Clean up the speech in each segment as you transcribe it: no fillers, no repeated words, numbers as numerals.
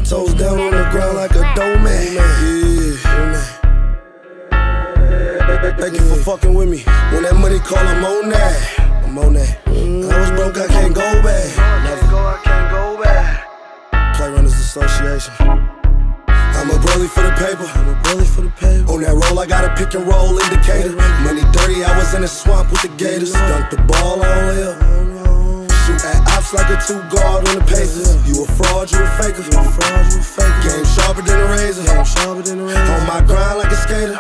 toes down on the ground like a doorman. Yeah. Thank you for fucking with me. When that money call, I'm on that. I'm on that. I was broke, I can't go back. I can't go back. Play Runners Association. I'm a bully for the paper. On that roll, I got a pick and roll indicator. Money dirty, I was in the swamp with the Gators. Dunk the ball on hill. Shoot at ops like a 2 guard on the Pacers. You a fraud, you a faker. Game sharper than a razor. On my grind like a skater.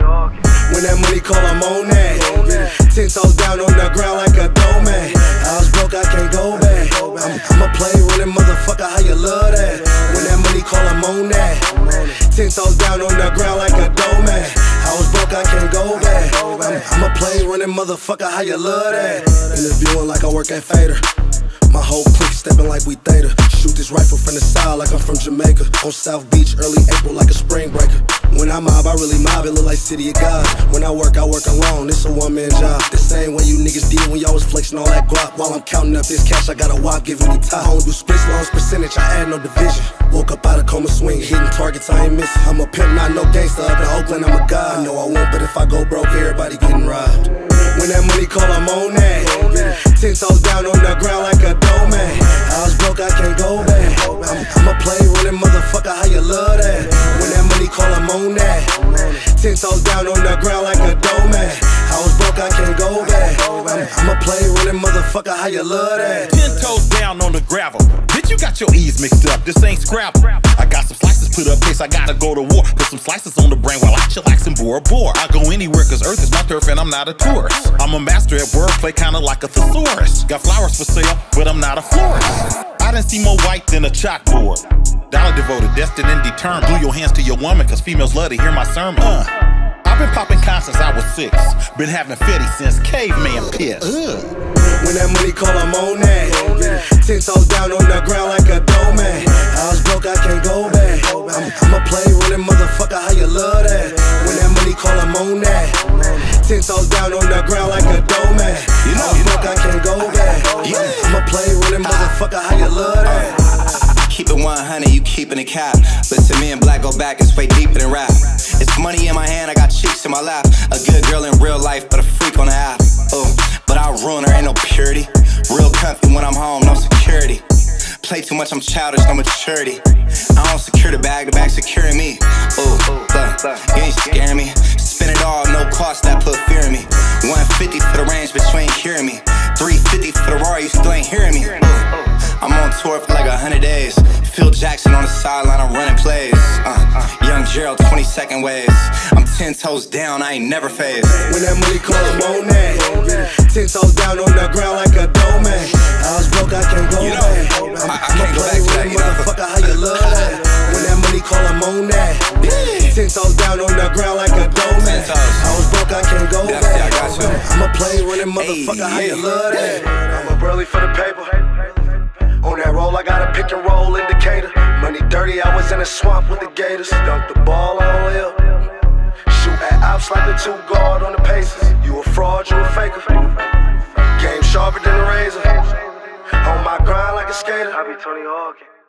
When that money call, I'm on that. 10 toes down on the ground like a doorman. I was broke, I can't go back. I'm a play running motherfucker, how you love that? When that money call, I'm on that. 10 toes down on the ground like a doorman. I was broke, I can't go back. I'm a play running motherfucker, how you love that? Interviewing like I work at Fader. My whole clique stepping like we theta. Shoot this rifle from the side like I'm from Jamaica. On South Beach, early April like a spring breaker. When I mob, I really mob, it look like City of God. When I work alone, it's a one-man job. The same way you niggas did when y'all was flexing all that guap. While I'm counting up this cash, I got a wop giving me top. I don't do splits, loans, percentage, I add no division. Woke up out of coma swing, hitting targets, I ain't missing. I'm a pimp, not no gangster. Up in Oakland, I'm a god. I know I won't, but if I go broke, everybody getting robbed. When that money call, I'm on that. 10 toes down on the ground like a doorman. I was broke, I can't go back. I'm a play running motherfucker, how you love that? When that money call, I'm on that. 10 toes down on the ground like a doorman. I was broke, I can't go back. I'm a play running motherfucker, how you love that? 10 toes down on the gravel. Bitch, you got your E's mixed up, this ain't Scrabble. I got some slices put up, case I gotta go to war. Put some slices on the brain while I chillax and Bora Bora. I go anywhere cause Earth is my turf and I'm not a tourist. I'm a master at wordplay, kinda like a thesaurus. Got flowers for sale, but I'm not a florist. I done see more white than a chalkboard. Dollar devoted, destined and determined. Glue your hands to your woman cause females love to hear my sermon. I've been popping cons since I was 6. Been having fetty since caveman piss. When that money call, I'm on that. 10 toes down on the ground like a doorman. I was broke, I can't go back. I'm a play running motherfucker, how you love that? When that money call, I'm on that. 10 toes down on the ground like a doorman. I was broke, I can't go back. I'm a play running motherfucker, how you love that? Keep it 100, you keeping it cap. Listen, me and Black go back, it's way deeper than rap. It's money in my hand, I got cheeks in my lap. A good girl in real life, but a freak on the app. Oh, but I'll ruin her, ain't no purity. Real comfy when I'm home, no security. Play too much, I'm childish, no maturity. I don't secure the bag securing me. Oh, look, you ain't scaring me. Spend it all, no cost, that put fear in me. 150 for the range, but you ain't hearing me. 350 for the Rory, you still ain't hearing me. I'm on tour for like 100 days. Phil Jackson on the sideline, I'm running plays. Young Gerald, 22nd ways. I'm 10 toes down, I ain't never phased. When that money call, I'm on that. 10 toes down on the ground like a doorman. I was broke, I can't go back. I can't go back to that, motherfucker, how you love that? When that money call, I'm on that. 10 toes down on the ground like a doorman. I was broke, I can't go back. I'm a play running motherfucker, how you love that? I'm a burly for the paper. On that roll, I got a pick and roll indicator. Money dirty, I was in the swamp with the Gators. Dunk the ball on hill. Shoot at ops like a 2 guard on the Pacers. You a fraud, you a faker. Game sharper than a razor. On my grind like a skater. I be Tony Hawk.